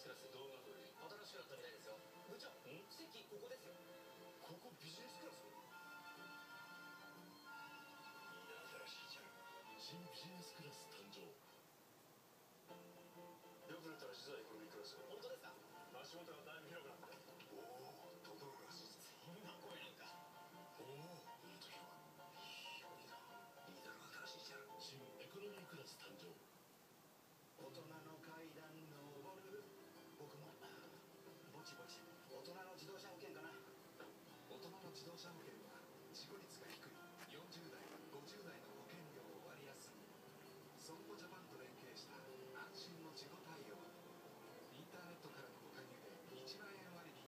スクラス動画撮り新しくなったみたいですよ。部長、席ここですよ。ここビジネスクラス？いいな、新しいじゃん。新ビジネスクラス誕生。よくなったら資材エコノミークラス。本当ですか？足元がだいぶ